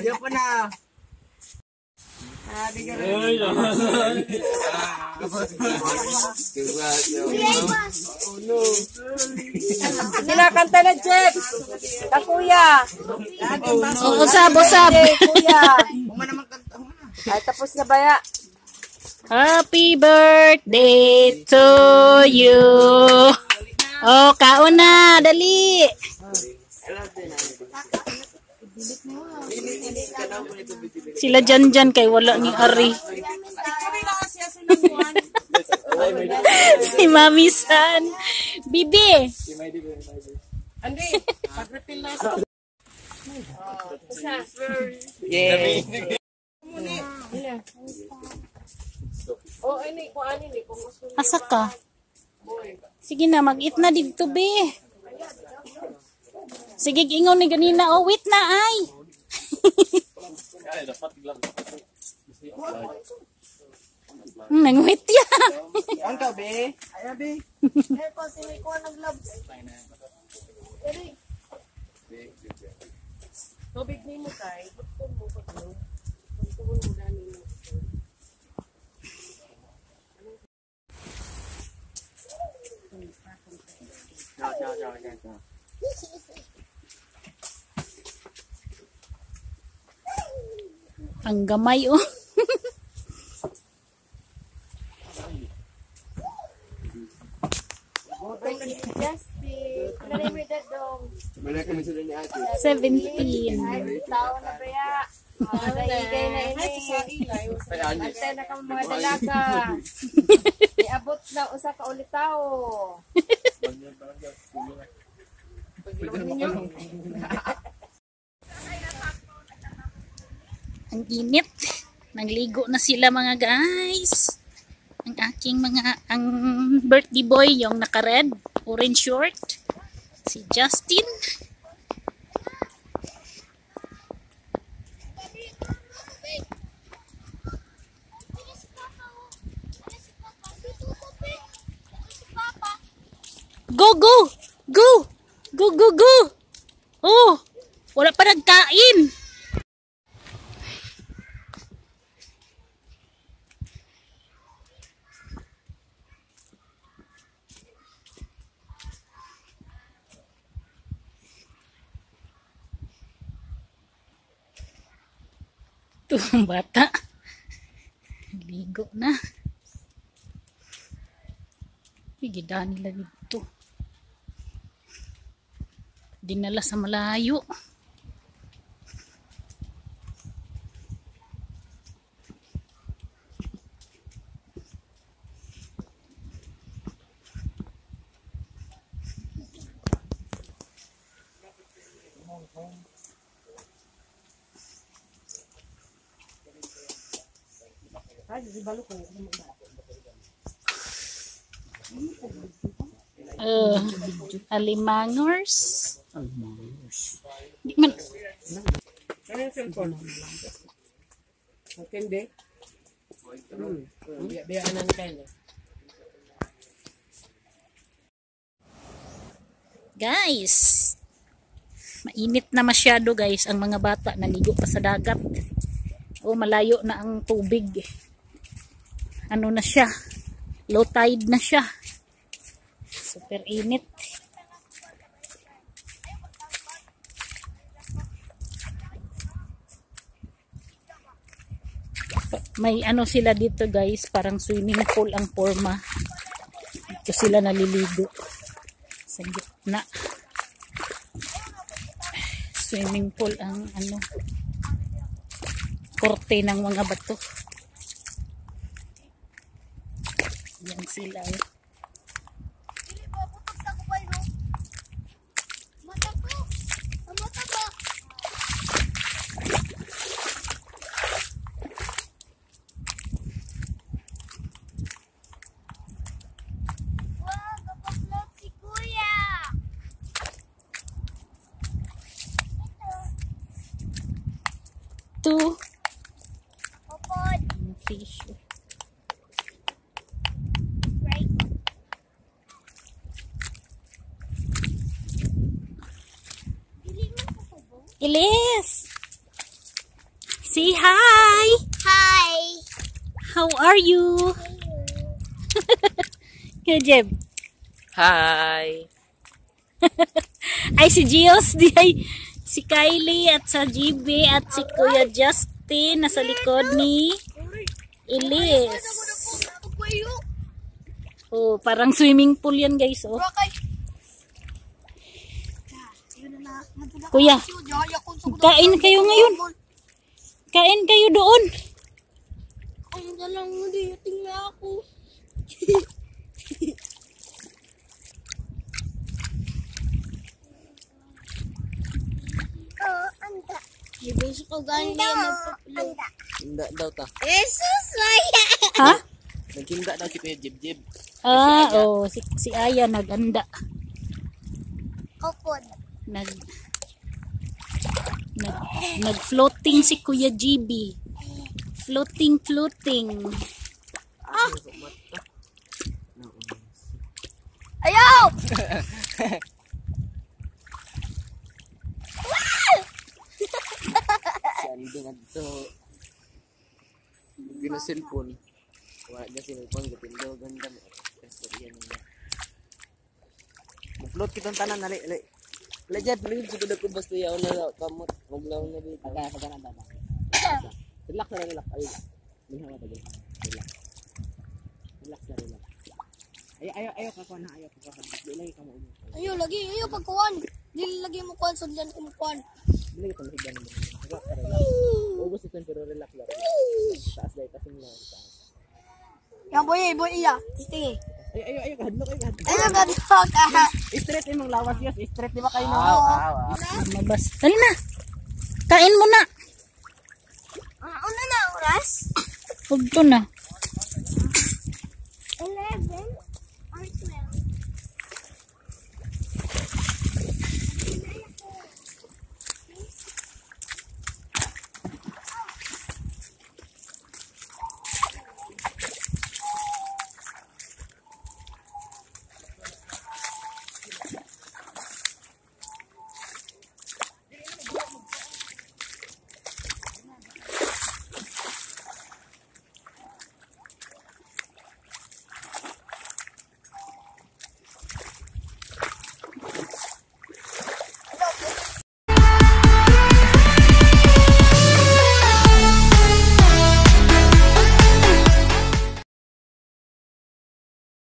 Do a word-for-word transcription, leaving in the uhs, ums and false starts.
Ayaw pa na. Ah, di ka rin. Oh no. Kinakanta na, Jeff. Kakuya. Usab, usab. Kuya. Uma naman kanta. Ay, tapos na ba ya? Happy birthday to you. Oh, kaon na, dali. Sila dyan dyan kay wala ni Ari. Si Mami San. Bibi. Andi, pag-refill na ito. Yay. Oh, ini ko ani ni kung gusto niyo. Asa ka? Sige na, mag-eat na dito, be. Sige, ingon ni ganina. Oh, wait na, ay. hmm, nang-wait ya. Ang ka, be? Ay, be. Eh, ko, sini ko nag-gloves. Tubig ni mo, kay. Bukton mo, bukton mo. Bukton mo na ni mo. Ang gamay, oh. Seventeen. Tao na ba ya? Nagigay na ini. Ate na kang mga dalaga. Iabot na usa ka ulit tao. Ang init. Nagligo na sila mga guys. Ang aking mga, ang birthday boy, yung naka-red, orange short. Si Justin. Go, go! Go! Go, go, go! Oh! Wala pa nagkain! Ito ang bata. Ligo na. Higidaan nila dito. Dinala sa malayo. Uh, alimangers. Alimangers. Di man. Ano yung cellphone? Matindi? Hmm. Biyaanan kayo. Guys, mainit na masyado guys. Ang mga bata naligo pa sa dagat. O malayo na ang tubig. Ano na siya? Low tide na siya. Super init. May ano sila dito guys, parang swimming pool ang forma. Dito sila naliligo. Sa gitna. Swimming pool ang ano, korte ng mga bato. Yan sila. Two fish. Ilis. Say hi! Hi! How are you? Kaya Jeb. Hi! Ay, si Gios, di ay si Kylie at sa G B at si Kuya Justin nasa likod ni Elise. Oh, parang swimming pool yan guys, oh. Kuya, kain kayo ngayon. Kain kayo doon. Ang dalang mo di, tingnan ako. Oh, anda. Ibeso ko gani niya magpapilo. Hinda daw ta. Jesus, Maya! Ha? Naghinda daw si Kuya Jib-Jib. Ah, oh, si, si Aya naganda. Kopod. Nag nag nag-floating si Kuya G B. Floating, floating. Ah! Ayaw! Si Aldo nga dito. Gina cellphone. Wala niya cellphone. Gatindo. Ganda mo. Kastoriya niya. Upload kitang tanan. Nali. Nali. Nali dyan. Nali. Siguro ko basta yaw na kamot. Maglaw na dito. Kaya ka na baba. Relax na relax. Ayun. Minha ka tagal. Relax. Relax na relax. Ayaw, ayaw, ayaw kakuha na. Ayaw kakuha na. Di lagi ka mo. Ayaw, lagi. Ayaw, pagkuhan. Dili lagi mo kuhan. Sudlan ko mo kuhan. Di lagi ka mahigan mo. Relax ka relax. Ubus ito pero relax lang. Taas dahil kasing lang. Taas. Yan, boy, boy, iya. Tingin. Ayaw, ayaw, ayaw. Kahadlok, ayaw, kahadlok. Ayaw, gadok. Ah. Straight imong lawas yes. Straight di ba kayo no? Mabas. Dali na. Kain mo na. Ah, una na, oras? Huwag to na.